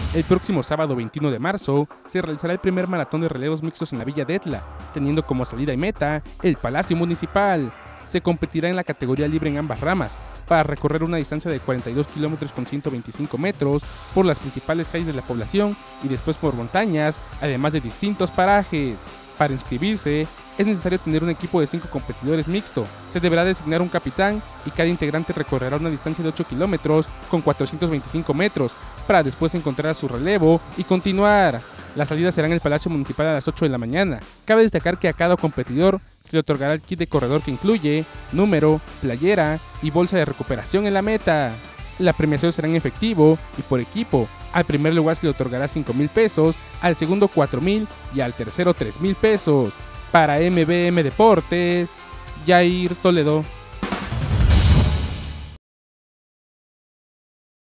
El próximo sábado 21 de marzo se realizará el primer maratón de relevos mixtos en la Villa de Etla, teniendo como salida y meta el Palacio Municipal. Se competirá en la categoría libre en ambas ramas, para recorrer una distancia de 42 kilómetros con 125 metros por las principales calles de la población y después por montañas, además de distintos parajes. Para inscribirse, es necesario tener un equipo de 5 competidores mixto. Se deberá designar un capitán y cada integrante recorrerá una distancia de 8 kilómetros con 425 metros para después encontrar a su relevo y continuar. Las salidas serán en el Palacio Municipal a las 8 de la mañana. Cabe destacar que a cada competidor se le otorgará el kit de corredor que incluye número, playera y bolsa de recuperación en la meta. La premiación será en efectivo y por equipo. Al primer lugar se le otorgará 5,000 pesos, al segundo 4,000 y al tercero 3,000 pesos. Para MBM Deportes, Jair Toledo.